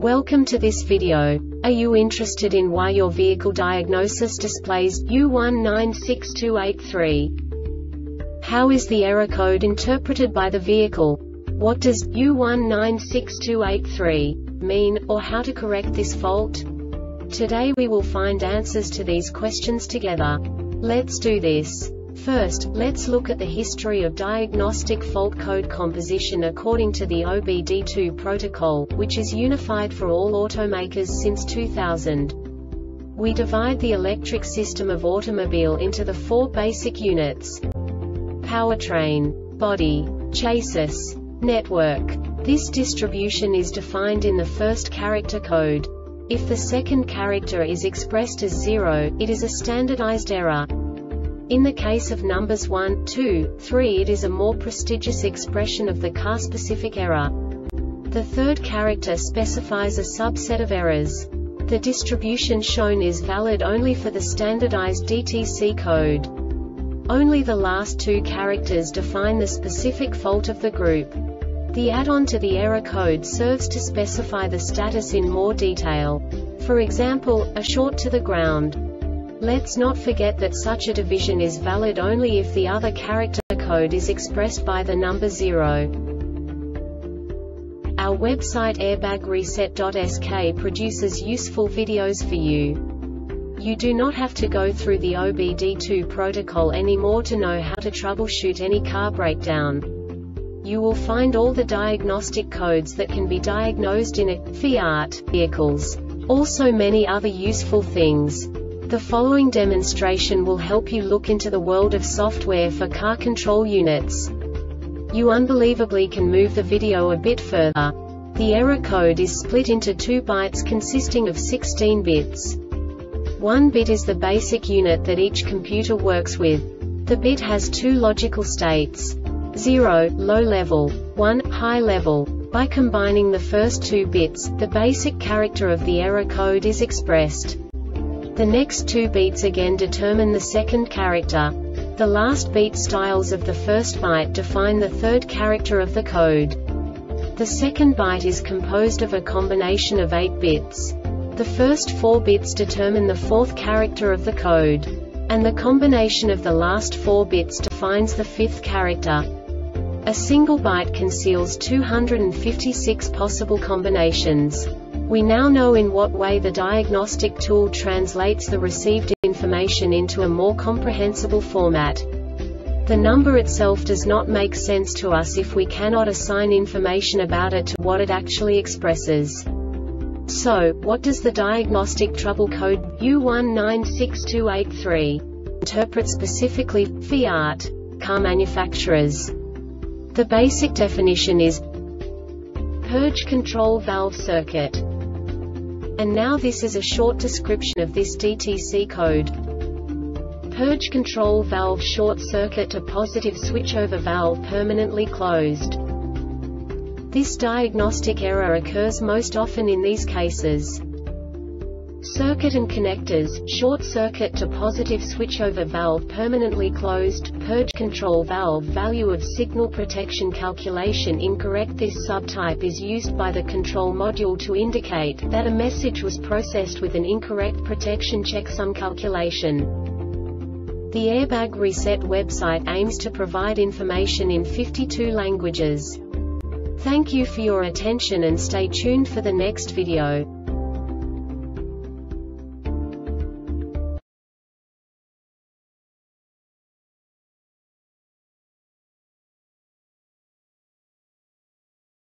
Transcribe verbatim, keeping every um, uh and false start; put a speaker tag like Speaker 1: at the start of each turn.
Speaker 1: Welcome to this video. Are you interested in why your vehicle diagnosis displays U one nine six two eight three? How is the error code interpreted by the vehicle? What does U one nine six two eight three mean, or how to correct this fault? Today we will find answers to these questions together. Let's do this. First, let's look at the history of diagnostic fault code composition according to the O B D two protocol, which is unified for all automakers since two thousand. We divide the electric system of automobile into the four basic units: powertrain, body, chassis, network. This distribution is defined in the first character code. If the second character is expressed as zero, it is a standardized error. In the case of numbers one, two, three, it is a more prestigious expression of the car-specific error. The third character specifies a subset of errors. The distribution shown is valid only for the standardized D T C code. Only the last two characters define the specific fault of the group. The add-on to the error code serves to specify the status in more detail. For example, a short to the ground. Let's not forget that such a division is valid only if the other character code is expressed by the number zero. Our website airbag reset dot S K produces useful videos for you. You do not have to go through the O B D two protocol anymore to know how to troubleshoot any car breakdown. You will find all the diagnostic codes that can be diagnosed in a Fiat vehicles. Also many other useful things. The following demonstration will help you look into the world of software for car control units. You unbelievably can move the video a bit further. The error code is split into two bytes consisting of sixteen bits. One bit is the basic unit that each computer works with. The bit has two logical states: zero, low level, one, high level. By combining the first two bits, the basic character of the error code is expressed. The next two beats again determine the second character. The last beat styles of the first byte define the third character of the code. The second byte is composed of a combination of eight bits. The first four bits determine the fourth character of the code. And the combination of the last four bits defines the fifth character. A single byte conceals two hundred fifty-six possible combinations. We now know in what way the diagnostic tool translates the received information into a more comprehensible format. The number itself does not make sense to us if we cannot assign information about it to what it actually expresses. So, what does the diagnostic trouble code U one nine six two eight three interpret specifically for Fiat car manufacturers? The basic definition is purge control valve circuit. And now this is a short description of this D T C code. Purge control valve short circuit to positive switchover valve permanently closed. This diagnostic error occurs most often in these cases: circuit and connectors, short circuit to positive switchover valve permanently closed, purge control valve value of signal protection calculation incorrect. This subtype is used by the control module to indicate that a message was processed with an incorrect protection checksum calculation. The Airbag Reset website aims to provide information in fifty-two languages. Thank you for your attention and stay tuned for the next video.